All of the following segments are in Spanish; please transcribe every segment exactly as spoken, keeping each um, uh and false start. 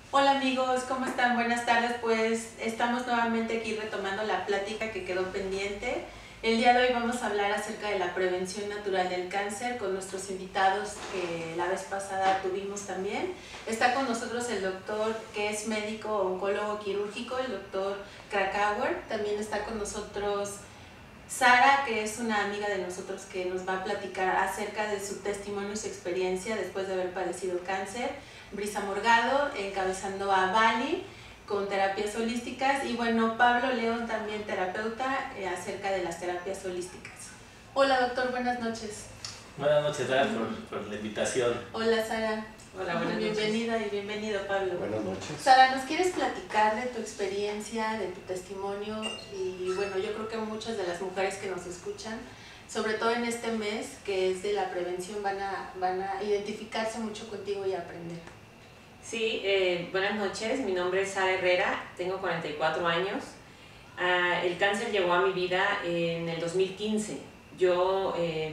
Hola amigos, ¿cómo están? Buenas tardes. Pues estamos nuevamente aquí retomando la plática que quedó pendiente. El día de hoy vamos a hablar acerca de la prevención natural del cáncer con nuestros invitados que la vez pasada tuvimos también. Está con nosotros el doctor que es médico oncólogo quirúrgico, el doctor Krakauer. También está con nosotros Sara, que es una amiga de nosotros que nos va a platicar acerca de su testimonio y su experiencia después de haber padecido cáncer. Brisa Morgado, encabezando a Bali con terapias holísticas, y bueno, Pablo León, también terapeuta, eh, acerca de las terapias holísticas. Hola doctor, buenas noches. Buenas noches, Sara, por, por la invitación. Hola Sara. Hola, buenas Bienvenida noches. y bienvenido Pablo. Buenas noches. Sara, ¿nos quieres platicar de tu experiencia, de tu testimonio? Y bueno, yo creo que muchas de las mujeres que nos escuchan, sobre todo en este mes que es de la prevención, van a, van a identificarse mucho contigo y aprender. Sí, eh, buenas noches, mi nombre es Sara Herrera, tengo cuarenta y cuatro años. Uh, el cáncer llegó a mi vida en el dos mil quince. Yo, eh,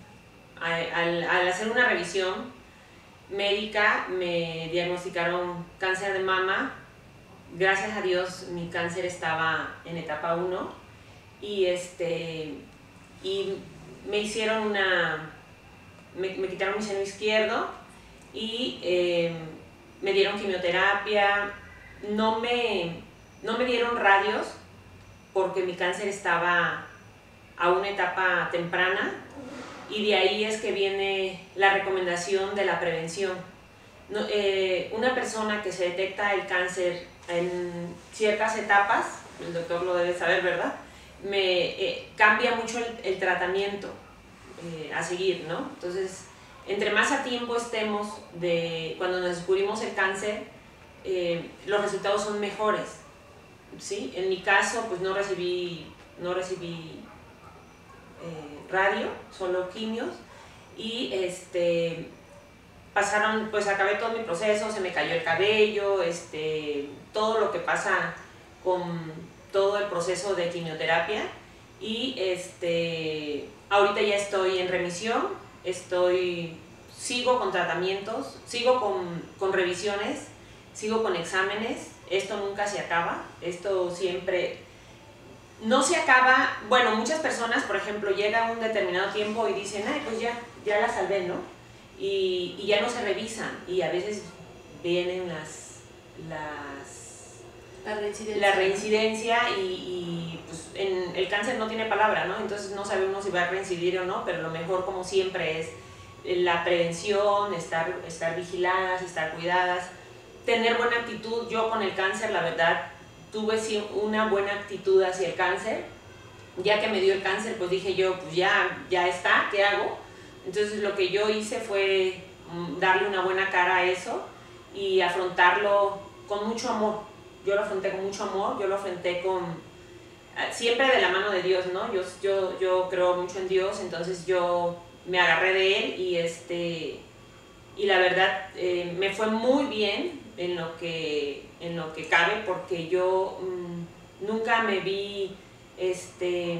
al, al hacer una revisión médica, me diagnosticaron cáncer de mama. Gracias a Dios mi cáncer estaba en etapa uno y, este, y me hicieron una, me, me quitaron mi seno izquierdo y eh, me dieron quimioterapia. No me, no me dieron radios porque mi cáncer estaba a una etapa temprana, y de ahí es que viene la recomendación de la prevención. No, eh, una persona que se detecta el cáncer en ciertas etapas, el doctor lo debe saber, ¿verdad? Me, eh, cambia mucho el, el tratamiento eh, a seguir, ¿no? Entonces, entre más a tiempo estemos de cuando nos descubrimos el cáncer, eh, los resultados son mejores, ¿sí? En mi caso, pues no recibí, no recibí eh, radio, solo quimios, y este, pasaron, pues acabé todo mi proceso, se me cayó el cabello, este, todo lo que pasa con todo el proceso de quimioterapia, y este, ahorita ya estoy en remisión. Estoy, sigo con tratamientos, sigo con, con revisiones, sigo con exámenes. Esto nunca se acaba, esto siempre no se acaba. Bueno, muchas personas, por ejemplo, llega un determinado tiempo y dicen, ay, pues ya, ya la salvé, ¿no? Y, y ya no se revisan, y a veces vienen las, las La reincidencia. la reincidencia y, y pues en el cáncer no tiene palabra, ¿no? Entonces no sabemos si va a reincidir o no, pero lo mejor, como siempre, es la prevención, estar, estar vigiladas, estar cuidadas, tener buena actitud. Yo con el cáncer, la verdad, tuve una buena actitud hacia el cáncer. Ya que me dio el cáncer, pues dije yo, pues ya, ya está, ¿qué hago? Entonces lo que yo hice fue darle una buena cara a eso y afrontarlo con mucho amor. Yo lo afronté con mucho amor, yo lo afronté con, siempre de la mano de Dios, ¿no? Yo, yo, yo creo mucho en Dios, entonces yo me agarré de Él y, este, y la verdad eh, me fue muy bien en lo que, en lo que cabe, porque yo mmm, nunca me vi este,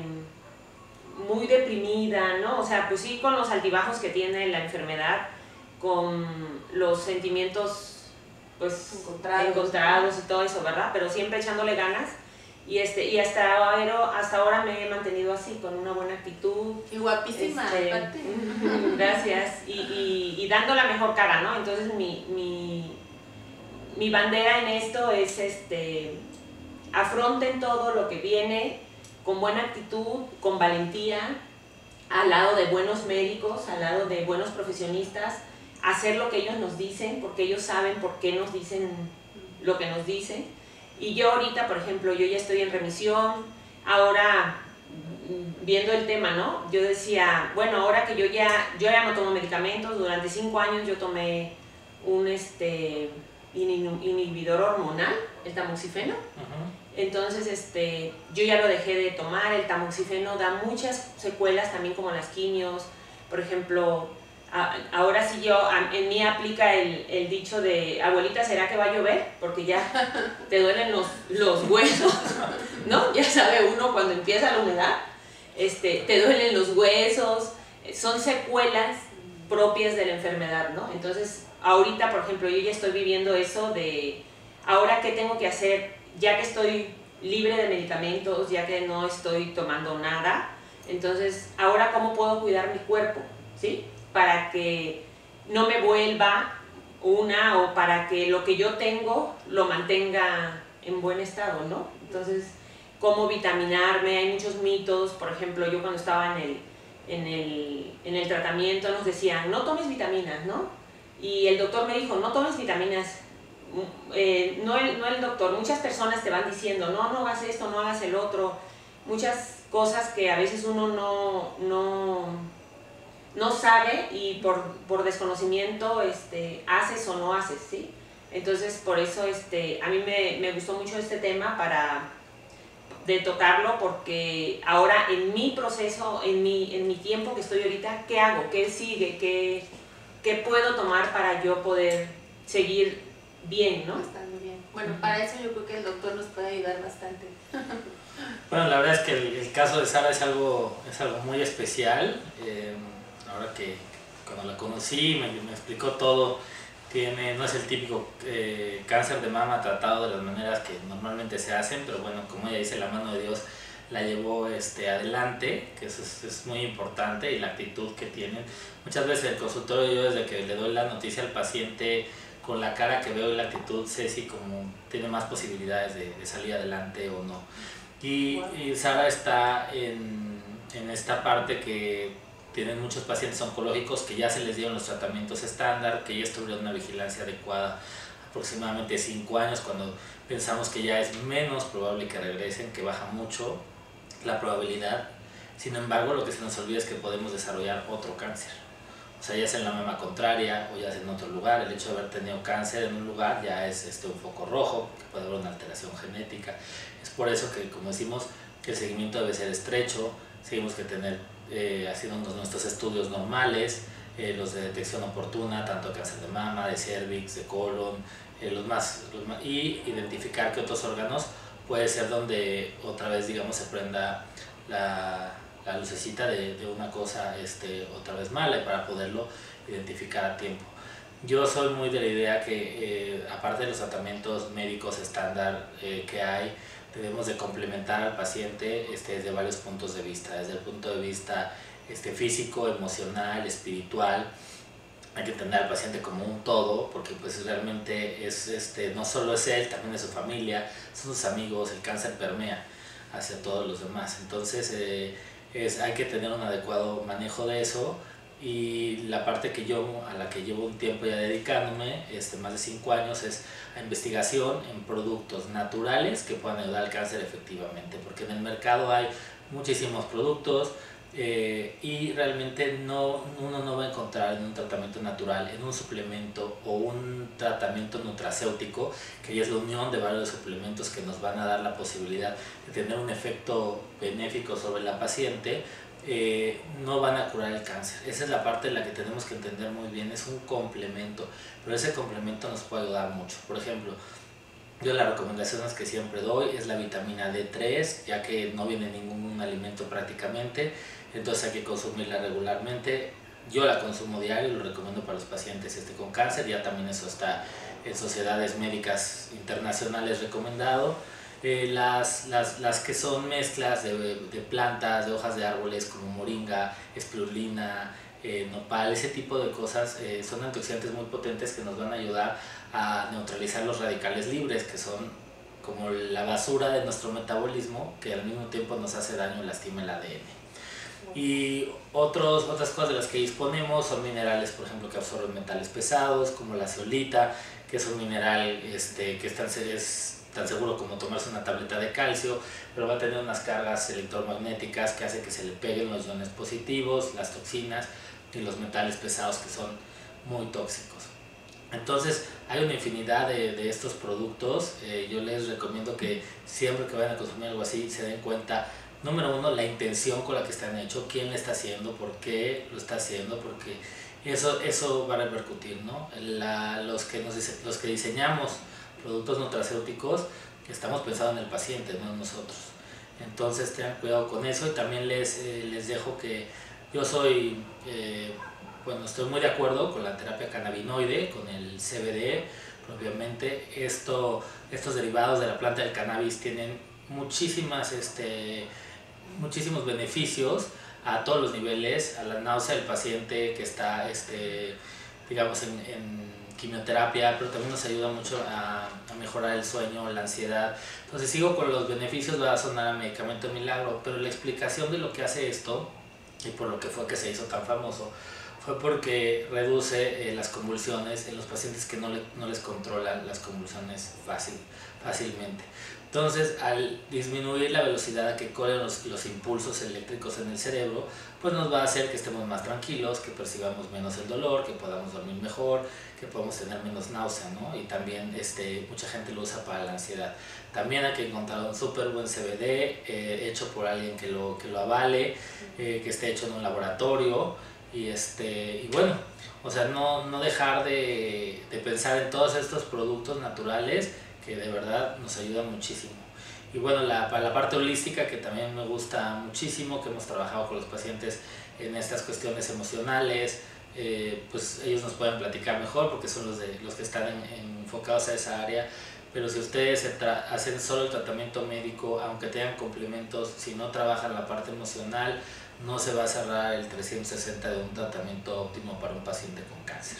muy deprimida, ¿no? O sea, pues sí, con los altibajos que tiene la enfermedad, con los sentimientos pues encontrados, encontrados y todo eso, ¿verdad? Pero siempre echándole ganas, y este y hasta ahora, hasta ahora me he mantenido así, con una buena actitud. Y guapísima, este, aparte. Gracias, y, y, y dando la mejor cara, ¿no? Entonces mi, mi, mi bandera en esto es, este, afronten todo lo que viene con buena actitud, con valentía, al lado de buenos médicos, al lado de buenos profesionistas, hacer lo que ellos nos dicen, porque ellos saben por qué nos dicen lo que nos dicen. Y yo ahorita, por ejemplo, yo ya estoy en remisión. Ahora, viendo el tema, ¿no? Yo decía, bueno, ahora que yo ya, yo ya no tomo medicamentos. Durante cinco años yo tomé un este, inhibidor hormonal, el tamoxifeno. Uh-huh. Entonces, este, yo ya lo dejé de tomar. El tamoxifeno da muchas secuelas, también como las quimios. Por ejemplo, ahora sí yo, en mí aplica el, el dicho de, abuelita, ¿será que va a llover? Porque ya te duelen los, los huesos, ¿no? Ya sabe uno cuando empieza la humedad, este, te duelen los huesos, son secuelas propias de la enfermedad, ¿no? Entonces, ahorita, por ejemplo, yo ya estoy viviendo eso de ahora qué tengo que hacer, ya que estoy libre de medicamentos, ya que no estoy tomando nada, entonces ahora cómo puedo cuidar mi cuerpo, ¿sí? Para que no me vuelva una o para que lo que yo tengo lo mantenga en buen estado, ¿no? Entonces, cómo vitaminarme, hay muchos mitos, por ejemplo, yo cuando estaba en el, en el, en el tratamiento nos decían, no tomes vitaminas, ¿no? Y el doctor me dijo, no tomes vitaminas, eh, no, el, no el doctor, muchas personas te van diciendo, no, no hagas esto, no hagas el otro, muchas cosas que a veces uno no, no, no sabe y por, por desconocimiento este, haces o no haces, ¿sí? Entonces, por eso este, a mí me, me gustó mucho este tema para de tocarlo, porque ahora en mi proceso, en mi, en mi tiempo que estoy ahorita, ¿qué hago? ¿Qué sigue? ¿Qué, qué puedo tomar para yo poder seguir bien, ¿no? Estando bien. Bueno, para eso yo creo que el doctor nos puede ayudar bastante. Bueno, la verdad es que el, el caso de Sara es algo, es algo muy especial. Eh, ahora que cuando la conocí me, me explicó todo. Tiene, no es el típico eh, cáncer de mama tratado de las maneras que normalmente se hacen, pero bueno, como ella dice, la mano de Dios la llevó este, adelante, que eso es, es muy importante, y la actitud que tienen. Muchas veces en el consultorio, yo desde que le doy la noticia al paciente, con la cara que veo y la actitud, sé si como tiene más posibilidades de, de salir adelante o no. Y, wow. y Sara está en, en esta parte que tienen muchos pacientes oncológicos que ya se les dieron los tratamientos estándar, que ya estuvieron en una vigilancia adecuada aproximadamente cinco años, cuando pensamos que ya es menos probable que regresen, que baja mucho la probabilidad. Sin embargo, lo que se nos olvida es que podemos desarrollar otro cáncer. O sea, ya sea en la mama contraria o ya sea en otro lugar. El hecho de haber tenido cáncer en un lugar ya es este, un foco rojo, que puede haber una alteración genética. Es por eso que, como decimos, que el seguimiento debe ser estrecho. Seguimos que tener Eh, haciendo nuestros estudios normales, eh, los de detección oportuna, tanto de cáncer de mama, de cervix, de colon, eh, los más, los más, y identificar que otros órganos puede ser donde otra vez, digamos, se prenda la, la lucecita de, de una cosa este, otra vez mala, y para poderlo identificar a tiempo. Yo soy muy de la idea que, eh, aparte de los tratamientos médicos estándar eh, que hay, debemos de complementar al paciente este, desde varios puntos de vista, desde el punto de vista este, físico, emocional, espiritual. Hay que entender al paciente como un todo, porque pues realmente es, este, no solo es él, también es su familia, son sus amigos, el cáncer permea hacia todos los demás. Entonces eh, es, hay que tener un adecuado manejo de eso. Y la parte que yo, a la que llevo un tiempo ya dedicándome, este, más de cinco años, es a investigación en productos naturales que puedan ayudar al cáncer efectivamente, porque en el mercado hay muchísimos productos eh, y realmente no, uno no va a encontrar en un tratamiento natural, en un suplemento o un tratamiento nutracéutico, que ya es la unión de varios suplementos que nos van a dar la posibilidad de tener un efecto benéfico sobre la paciente. Eh, no van a curar el cáncer. Esa es la parte de la que tenemos que entender muy bien. Es un complemento, pero ese complemento nos puede ayudar mucho. Por ejemplo, yo las recomendaciones que siempre doy es la vitamina D tres, ya que no viene en ningún alimento prácticamente, entonces hay que consumirla regularmente. Yo la consumo diario y lo recomiendo para los pacientes este, con cáncer. Ya también eso está en sociedades médicas internacionales recomendado. Eh, las, las, las que son mezclas de, de plantas, de hojas de árboles como moringa, espirulina, eh, nopal, ese tipo de cosas eh, son antioxidantes muy potentes que nos van a ayudar a neutralizar los radicales libres, que son como la basura de nuestro metabolismo, que al mismo tiempo nos hace daño y lastima el A D N. Y otros, otras cosas de las que disponemos son minerales, por ejemplo, que absorben metales pesados, como la zeolita, que es un mineral este, que es tan, es tan seguro como tomarse una tableta de calcio, pero va a tener unas cargas electromagnéticas que hace que se le peguen los iones positivos, las toxinas y los metales pesados, que son muy tóxicos. Entonces hay una infinidad de, de estos productos. Eh, yo les recomiendo que siempre que vayan a consumir algo así se den cuenta, número uno, la intención con la que están hechos, quién lo está haciendo, por qué lo está haciendo, porque eso, eso va a repercutir, ¿no? La, los, que nos, los que diseñamos productos nutracéuticos, estamos pensando en el paciente, no en nosotros. Entonces tengan cuidado con eso. Y también les, eh, les dejo que yo soy, eh, bueno, estoy muy de acuerdo con la terapia cannabinoide, con el C B D, propiamente. Esto, estos derivados de la planta del cannabis tienen muchísimas, este, muchísimos beneficios a todos los niveles, a la náusea del paciente que está, este, digamos, en, en quimioterapia, pero también nos ayuda mucho a, a mejorar el sueño, la ansiedad. Entonces sigo con los beneficios, va a sonar a medicamento milagro, pero la explicación de lo que hace esto y por lo que fue que se hizo tan famoso fue porque reduce eh, las convulsiones en los pacientes que no, le, no les controlan las convulsiones fácil, fácilmente. Entonces, al disminuir la velocidad a que corren los, los impulsos eléctricos en el cerebro, pues nos va a hacer que estemos más tranquilos, que percibamos menos el dolor, que podamos dormir mejor, que podamos tener menos náusea, ¿no? Y también este, mucha gente lo usa para la ansiedad. También hay que encontrar un súper buen C B D eh, hecho por alguien que lo, que lo avale, eh, que esté hecho en un laboratorio y, este, y bueno, o sea, no, no dejar de, de pensar en todos estos productos naturales que de verdad nos ayudan muchísimo. Y bueno, la, para la parte holística, que también me gusta muchísimo, que hemos trabajado con los pacientes en estas cuestiones emocionales, eh, pues ellos nos pueden platicar mejor porque son los, de, los que están en, en, enfocados a esa área. Pero si ustedes se hacen solo el tratamiento médico, aunque tengan complementos, si no trabajan la parte emocional, no se va a cerrar el trescientos sesenta de un tratamiento óptimo para un paciente con cáncer.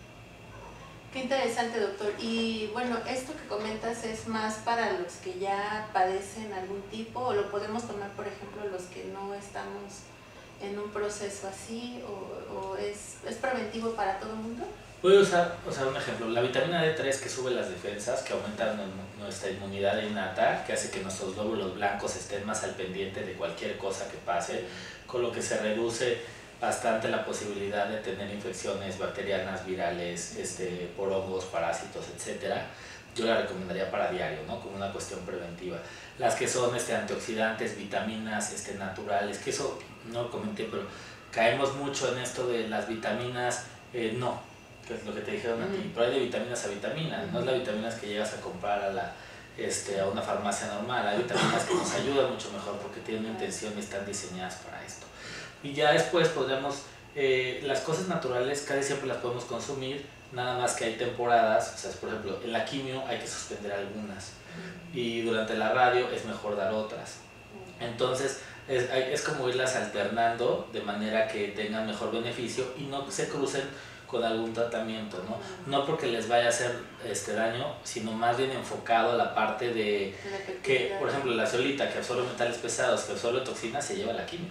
Qué interesante, doctor. Y bueno, esto que comentas es más para los que ya padecen algún tipo, o lo podemos tomar, por ejemplo, los que no estamos en un proceso así, o, o es, es preventivo para todo el mundo. Voy a usar, o sea, un ejemplo, la vitamina D tres que sube las defensas, que aumenta nuestra inmunidad innata, que hace que nuestros glóbulos blancos estén más al pendiente de cualquier cosa que pase, con lo que se reduce bastante la posibilidad de tener infecciones bacterianas, virales, este, por hongos, parásitos, etcétera. Yo la recomendaría para diario, ¿no? Como una cuestión preventiva. Las que son este, antioxidantes, vitaminas este, naturales, que eso no lo comenté, pero caemos mucho en esto de las vitaminas, eh, no, que es lo que te dijeron a ti, pero hay de vitaminas a vitaminas, no es las vitaminas que llegas a comprar a, la, este, a una farmacia normal, hay vitaminas que nos ayudan mucho mejor porque tienen una intención y están diseñadas para esto. Y ya después podemos, eh, las cosas naturales casi siempre las podemos consumir, nada más que hay temporadas, o sea, por ejemplo, en la quimio hay que suspender algunas y durante la radio es mejor dar otras. Entonces es, es como irlas alternando de manera que tengan mejor beneficio y no se crucen con algún tratamiento, ¿no? No porque les vaya a hacer este daño, sino más bien enfocado a la parte de que, por ejemplo, la zeolita que absorbe metales pesados, que absorbe toxinas, se lleva la quimio.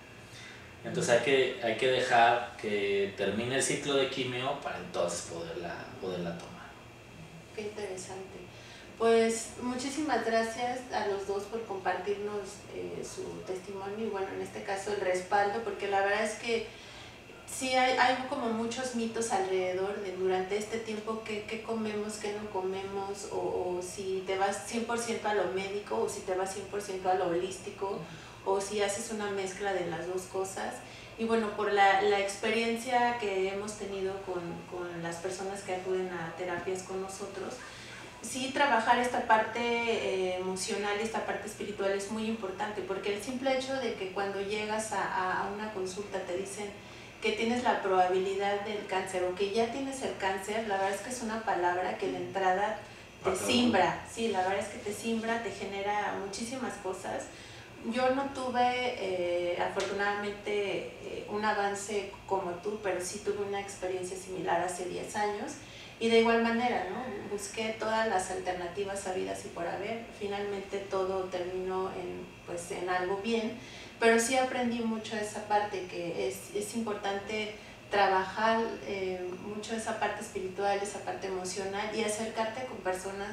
Entonces hay que, hay que dejar que termine el ciclo de quimio para entonces poderla, poderla tomar. Qué interesante. Pues muchísimas gracias a los dos por compartirnos eh, su testimonio y bueno, en este caso el respaldo, porque la verdad es que sí hay, hay como muchos mitos alrededor de durante este tiempo qué, qué comemos, qué no comemos, o, o si te vas cien por ciento a lo médico o si te vas cien por ciento a lo holístico, o si haces una mezcla de las dos cosas. Y bueno, por la, la experiencia que hemos tenido con, con las personas que acuden a terapias con nosotros, sí trabajar esta parte eh, emocional y esta parte espiritual es muy importante, porque el simple hecho de que cuando llegas a, a una consulta te dicen que tienes la probabilidad del cáncer o que ya tienes el cáncer, la verdad es que es una palabra que de entrada te simbra, sí, la verdad es que te simbra, te genera muchísimas cosas. Yo no tuve eh, afortunadamente eh, un avance como tú, pero sí tuve una experiencia similar hace diez años y de igual manera, ¿no? Busqué todas las alternativas habidas y por haber, finalmente todo terminó en, pues, en algo bien, pero sí aprendí mucho esa parte que es, es importante trabajar eh, mucho esa parte espiritual, esa parte emocional y acercarte con personas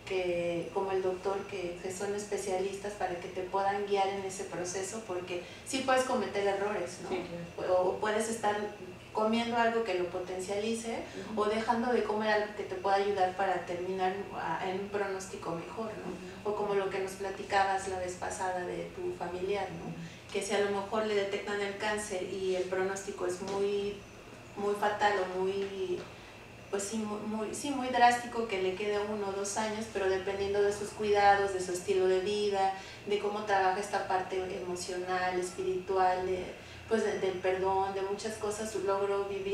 que, como el doctor, que, que son especialistas para que te puedan guiar en ese proceso, porque sí puedes cometer errores, ¿no? Sí, claro. O puedes estar comiendo algo que lo potencialice uh-huh. o dejando de comer algo que te pueda ayudar para terminar en un pronóstico mejor, ¿no? Uh-huh. O como lo que nos platicabas la vez pasada de tu familiar, ¿no? Uh-huh. Que si a lo mejor le detectan el cáncer y el pronóstico es muy, muy fatal o muy... pues sí muy, muy, sí, muy drástico, que le quede uno o dos años, pero dependiendo de sus cuidados, de su estilo de vida, de cómo trabaja esta parte emocional, espiritual, de, pues de, del perdón, de muchas cosas, logro vivir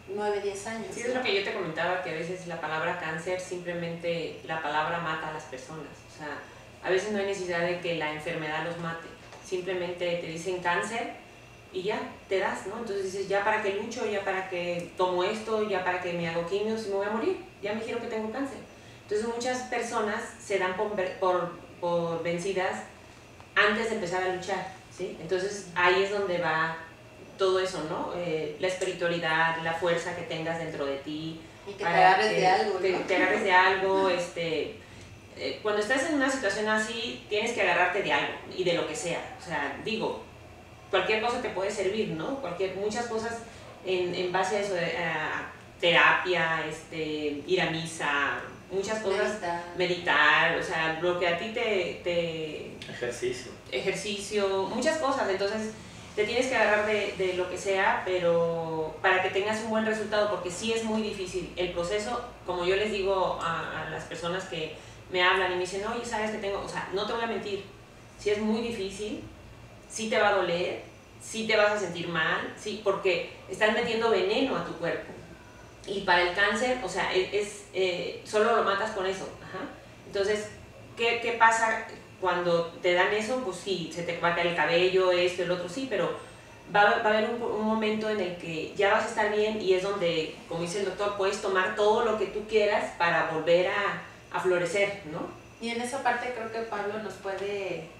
nueve, diez años. Sí, es lo que yo te comentaba, que a veces la palabra cáncer, simplemente la palabra mata a las personas. O sea, a veces no hay necesidad de que la enfermedad los mate. Simplemente te dicen cáncer y ya, te das, ¿no? Entonces dices, ya para qué lucho, ya para qué tomo esto, ya para qué me hago quimios y me voy a morir. Ya me dijeron que tengo cáncer. Entonces muchas personas se dan por, por, por vencidas antes de empezar a luchar, ¿sí? Entonces ahí es donde va todo eso, ¿no? Eh, la espiritualidad, la fuerza que tengas dentro de ti. Y que te agarres de algo, ¿no? Te, te agarres de algo, este... Eh, cuando estás en una situación así, tienes que agarrarte de algo, y de lo que sea. O sea, digo, cualquier cosa te puede servir, ¿no? Cualquier, muchas cosas en, en base a eso, a terapia, este, ir a misa, muchas cosas, meditar, meditar, o sea, lo que a ti te... te ejercicio. Ejercicio, muchas cosas. Entonces, te tienes que agarrar de, de lo que sea, pero para que tengas un buen resultado, porque sí es muy difícil. El proceso, como yo les digo a, a las personas que me hablan y me dicen, oye, sabes que tengo, o sea, no te voy a mentir, sí es muy difícil, sí te va a doler, sí te vas a sentir mal, sí, porque estás metiendo veneno a tu cuerpo. Y para el cáncer, o sea, es, es eh, solo lo matas con eso. Ajá. Entonces, ¿qué, ¿qué pasa cuando te dan eso? Pues sí, se te va a caer el cabello, esto, el otro, sí, pero va, va a haber un, un momento en el que ya vas a estar bien y es donde, como dice el doctor, puedes tomar todo lo que tú quieras para volver a, a florecer, ¿no? Y en esa parte creo que Pablo nos puede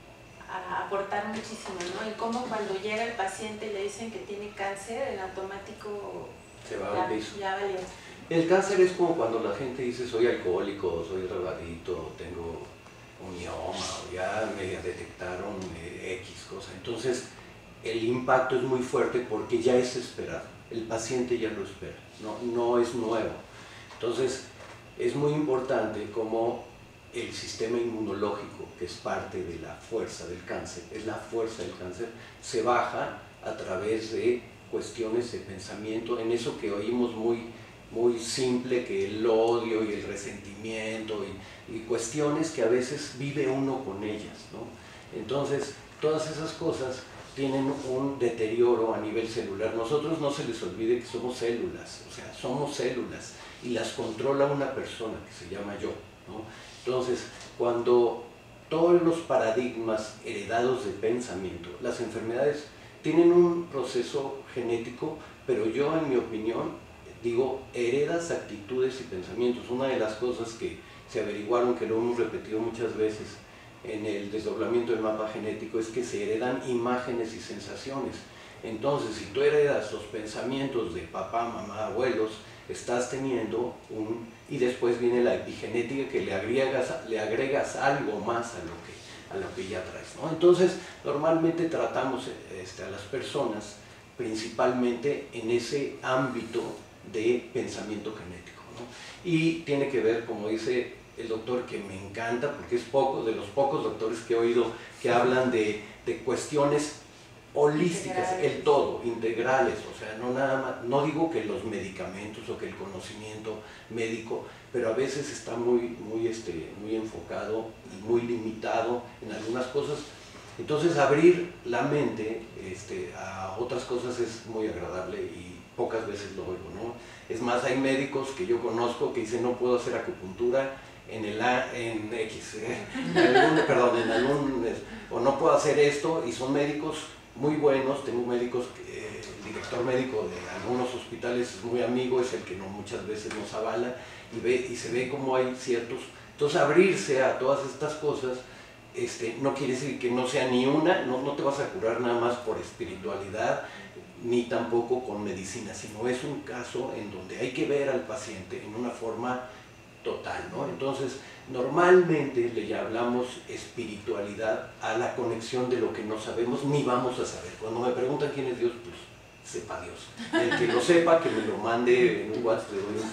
a, aportar muchísimo, ¿no? Y cómo cuando llega el paciente y le dicen que tiene cáncer, en automático se va ya, al piso. ya valió. El cáncer es como cuando la gente dice soy alcohólico, soy drogadito, tengo un mioma, o ya me detectaron eh, X cosa. Entonces el impacto es muy fuerte porque ya es esperado, el paciente ya lo espera, no, no es nuevo. Entonces es muy importante como el sistema inmunológico, que es parte de la fuerza del cáncer, es la fuerza del cáncer, se baja a través de cuestiones de pensamiento, en eso que oímos muy, muy simple, que el odio y el resentimiento y, y cuestiones que a veces vive uno con ellas, ¿no? Entonces, todas esas cosas tienen un deterioro a nivel celular. Nosotros no se les olvide que somos células, o sea, somos células y las controla una persona que se llama yo, ¿no? Entonces, cuando todos los paradigmas heredados de pensamiento, las enfermedades tienen un proceso genético, pero yo en mi opinión digo, heredas actitudes y pensamientos. Una de las cosas que se averiguaron, que lo hemos repetido muchas veces en el desdoblamiento del mapa genético, es que se heredan imágenes y sensaciones. Entonces, si tú heredas los pensamientos de papá, mamá, abuelos, estás teniendo un... y después viene la epigenética, que le agregas, le agregas algo más a lo que, a lo que ya traes, ¿no? Entonces, normalmente tratamos este, a las personas principalmente en ese ámbito de pensamiento genético, ¿no? Y tiene que ver, como dice el doctor, que me encanta, porque es poco, de los pocos doctores que he oído que hablan de, de cuestiones holísticas, integrales. El todo, integrales, o sea, no nada más, no digo que los medicamentos o que el conocimiento médico, pero a veces está muy, muy, este, muy enfocado y muy limitado en algunas cosas. Entonces abrir la mente este, a otras cosas es muy agradable y pocas veces lo oigo, ¿no? Es más, hay médicos que yo conozco que dicen no puedo hacer acupuntura en el A, en X, ¿eh? en algún, perdón, en algún, o no puedo hacer esto, y son médicos muy buenos. Tengo médicos, eh, el director médico de algunos hospitales es muy amigo, es el que no, muchas veces nos avala y, ve, y se ve cómo hay ciertos... Entonces abrirse a todas estas cosas este, no quiere decir que no sea ni una, no, no te vas a curar nada más por espiritualidad, ni tampoco con medicina, sino es un caso en donde hay que ver al paciente en una forma total, ¿no? Entonces, normalmente le hablamos espiritualidad a la conexión de lo que no sabemos ni vamos a saber. Cuando me preguntan quién es Dios, pues sepa Dios. El que lo sepa, que me lo mande en un WhatsApp, le doy un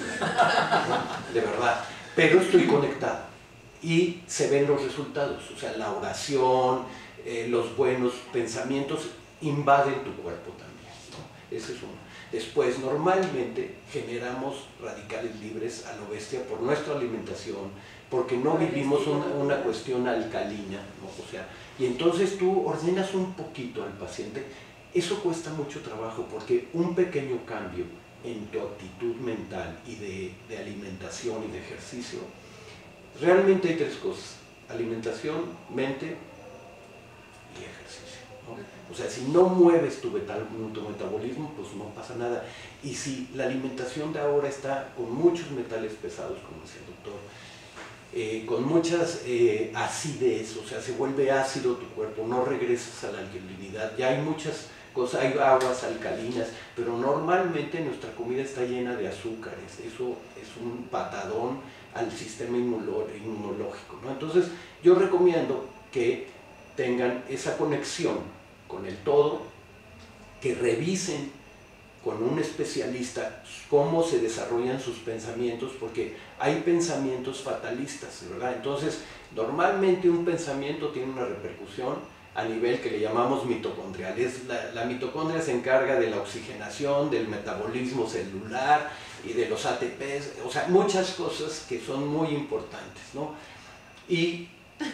plan, de verdad. Pero estoy conectado y se ven los resultados, o sea, la oración, eh, los buenos pensamientos invaden tu cuerpo también, ¿no? Ese es uno. Después, normalmente generamos radicales libres a lo bestia por nuestra alimentación, porque no vivimos una, una cuestión alcalina, ¿no? O sea, y entonces tú ordenas un poquito al paciente. Eso cuesta mucho trabajo, porque un pequeño cambio en tu actitud mental y de, de alimentación y de ejercicio, realmente hay tres cosas: alimentación, mente y ejercicio, ¿no? O sea, si no mueves tu, metal, tu metabolismo, pues no pasa nada. Y si la alimentación de ahora está con muchos metales pesados, como decía el doctor, eh, con muchas eh, acidez, o sea, se vuelve ácido tu cuerpo, no regresas a la alcalinidad, ya hay muchas cosas, hay aguas alcalinas, pero normalmente nuestra comida está llena de azúcares, eso es un patadón al sistema inmunológico, ¿no? Entonces yo recomiendo que tengan esa conexión con el todo, que revisen con un especialista cómo se desarrollan sus pensamientos, porque hay pensamientos fatalistas, ¿verdad? Entonces normalmente un pensamiento tiene una repercusión a nivel que le llamamos mitocondrial. Es la, la mitocondria se encarga de la oxigenación, del metabolismo celular y de los A T Pes, o sea, muchas cosas que son muy importantes, ¿no? Y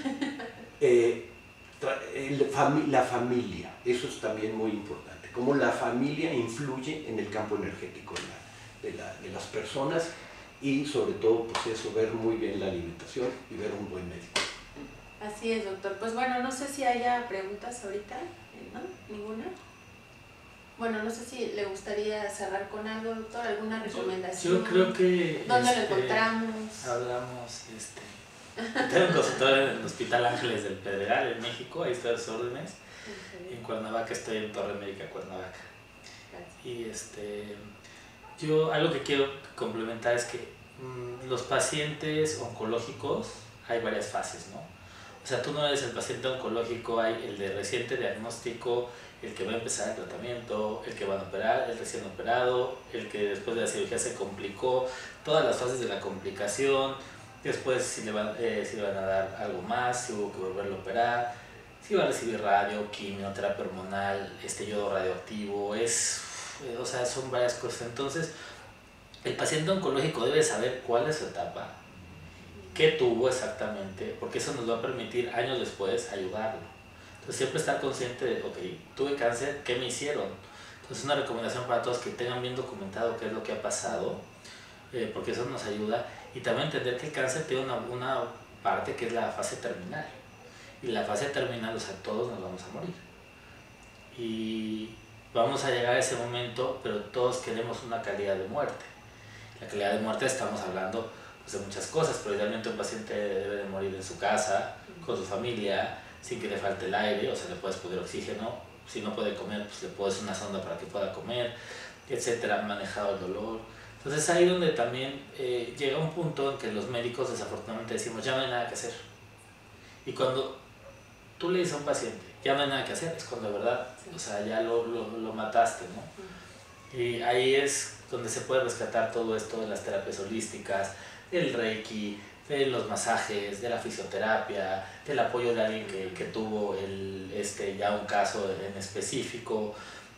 eh, el, fami la familia, eso es también muy importante, cómo la familia influye en el campo energético de, la, de, la, de las personas, y sobre todo, pues eso, ver muy bien la alimentación y ver un buen médico. Así es, doctor. Pues bueno, no sé si haya preguntas ahorita, ¿no? ¿Ninguna? Bueno, no sé si le gustaría cerrar con algo, doctor, alguna recomendación. Yo, yo creo que... ¿Dónde este, lo encontramos? Hablamos, este... Tengo un consultorio en el Hospital Ángeles del Pedregal, en México, ahí estoy a sus órdenes. Okay. En Cuernavaca estoy en Torre Médica, Cuernavaca. Gracias. Y este... Yo, algo que quiero complementar es que mmm, los pacientes oncológicos, hay varias fases, ¿no? O sea, tú no eres el paciente oncológico, hay el de reciente diagnóstico, el que va a empezar el tratamiento, el que van a operar, el recién operado, el que después de la cirugía se complicó, todas las fases de la complicación, después si le van, eh, si le van a dar algo más, si hubo que volverlo a operar, si va a recibir radio, quimioterapia hormonal, este yodo radioactivo, es, eh, o sea, son varias cosas. Entonces, el paciente oncológico debe saber cuál es su etapa, qué tuvo exactamente, porque eso nos va a permitir años después ayudarlo. Entonces siempre estar consciente de, ok, tuve cáncer, ¿qué me hicieron? Entonces una recomendación para todos que tengan bien documentado qué es lo que ha pasado, eh, porque eso nos ayuda, y también entender que el cáncer tiene una, una parte que es la fase terminal, y la fase terminal, o sea, todos nos vamos a morir. Y vamos a llegar a ese momento, pero todos queremos una calidad de muerte. La calidad de muerte estamos hablando de muchas cosas, pero idealmente un paciente debe de morir en su casa, con su familia, sin que le falte el aire, o sea, le puedes poner oxígeno, si no puede comer, pues le pones una sonda para que pueda comer, etcétera, manejado el dolor. Entonces ahí donde también eh, llega un punto en que los médicos desafortunadamente decimos, ya no hay nada que hacer. Y cuando tú le dices a un paciente, ya no hay nada que hacer, es cuando de verdad, o sea, ya lo, lo, lo mataste, ¿no? Y ahí es donde se puede rescatar todo esto de las terapias holísticas, del reiki, de los masajes, de la fisioterapia, del apoyo de alguien que, que tuvo el, este, ya un caso en específico,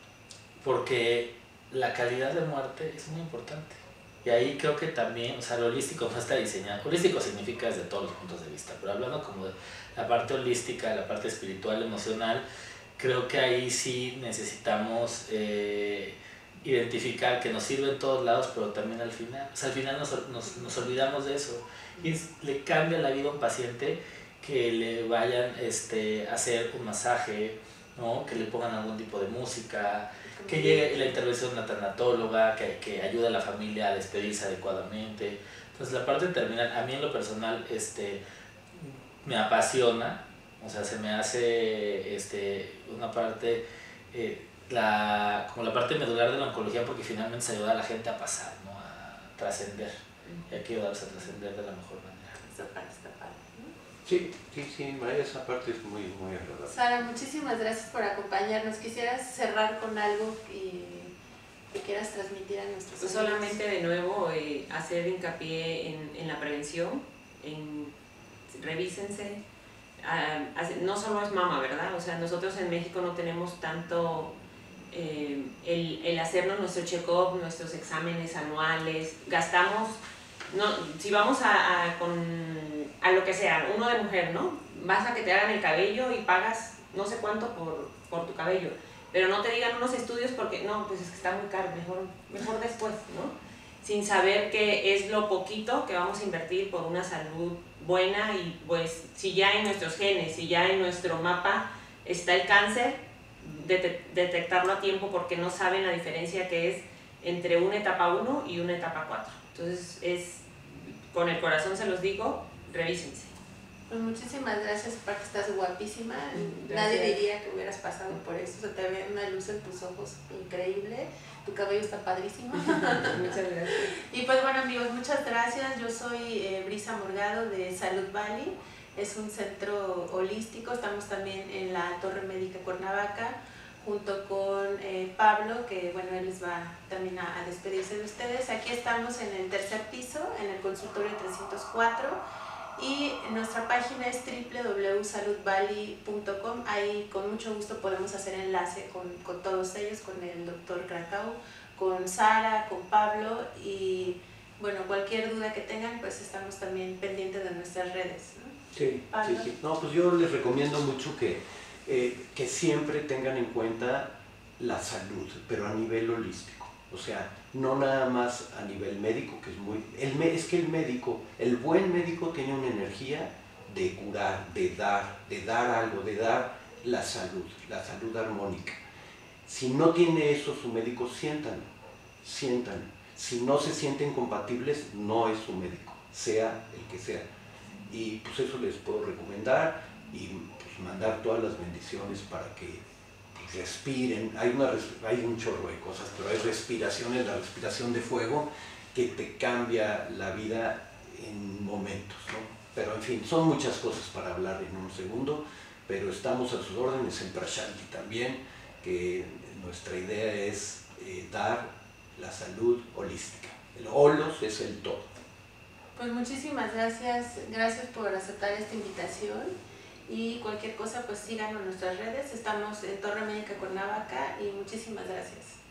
porque la calidad de muerte es muy importante. Y ahí creo que también, o sea, lo holístico no está diseñado. Holístico significa desde todos los puntos de vista, pero hablando como de la parte holística, la parte espiritual, emocional, creo que ahí sí necesitamos eh, identificar que nos sirve en todos lados, pero también al final, o sea, al final nos, nos, nos olvidamos de eso, y es, le cambia la vida a un paciente que le vayan este, a hacer un masaje, ¿no? Que le pongan algún tipo de música, que llegue la intervención de una tanatóloga, que, que ayude a la familia a despedirse adecuadamente. Entonces la parte terminal, a mí en lo personal, este, me apasiona, o sea, se me hace este, una parte... Eh, La, como la parte medular de la oncología, porque finalmente se ayuda a la gente a pasar, ¿no? A trascender, y hay que ayudarlos a trascender de la mejor manera. Esa parte está padre, ¿no? Sí, sí, sí, esa parte es muy, muy agradable. Sara, muchísimas gracias por acompañarnos. ¿Quisieras cerrar con algo que, que quieras transmitir a nuestros pues amigos? solamente de nuevo eh, hacer hincapié en, en la prevención, en revísense. Uh, no solo es mama, ¿verdad? O sea, nosotros en México no tenemos tanto... Eh, el, el hacernos nuestro check-up, nuestros exámenes anuales, gastamos, no, si vamos a, a, con, a lo que sea, uno de mujer, ¿no? Vas a que te hagan el cabello y pagas no sé cuánto por, por tu cabello. pero no te digan unos estudios porque no, pues es que está muy caro, mejor, mejor después, ¿no? Sin saber que es lo poquito que vamos a invertir por una salud buena y pues si ya en nuestros genes, si ya en nuestro mapa está el cáncer, det detectarlo a tiempo porque no saben la diferencia que es entre una etapa uno y una etapa cuatro. Entonces, es, con el corazón se los digo, revísense. Pues muchísimas gracias, aparte estás guapísima. Gracias. Nadie diría que hubieras pasado por eso. O sea, te ve una luz en tus ojos increíble. Tu cabello está padrísimo. Muchas gracias. Y pues bueno, amigos, muchas gracias. Yo soy eh, Brisa Morgado de Salud Valley. Es un centro holístico. Estamos también en la Torre Médica Cuernavaca, junto con eh, Pablo, que bueno, él les va también a, a despedirse de ustedes. Aquí estamos en el tercer piso, en el consultorio trescientos cuatro. Y nuestra página es doble u doble u doble u punto salud valley punto com. Ahí con mucho gusto podemos hacer enlace con, con todos ellos, con el doctor Krakau, con Sara, con Pablo, y bueno, cualquier duda que tengan, pues estamos también pendientes de nuestras redes, ¿no? Sí, sí, sí. No, pues yo les recomiendo mucho que, eh, que siempre tengan en cuenta la salud, pero a nivel holístico. O sea, no nada más a nivel médico, que es muy... El, es que el médico, el buen médico tiene una energía de curar, de dar, de dar algo, de dar la salud, la salud armónica. Si no tiene eso su médico, siéntanlo, siéntanlo. Si no se sienten compatibles, no es su médico, sea el que sea. Y pues eso les puedo recomendar y pues mandar todas las bendiciones para que respiren. Hay, una, hay un chorro de cosas, pero hay respiraciones, la respiración de fuego que te cambia la vida en momentos, ¿no? Pero en fin, son muchas cosas para hablar en un segundo, pero estamos a sus órdenes en Prashanti también, que nuestra idea es eh, dar la salud holística. El holos es el todo. Pues muchísimas gracias, gracias por aceptar esta invitación. Y cualquier cosa, pues síganos en nuestras redes. Estamos en Torre Médica Cuernavaca y muchísimas gracias.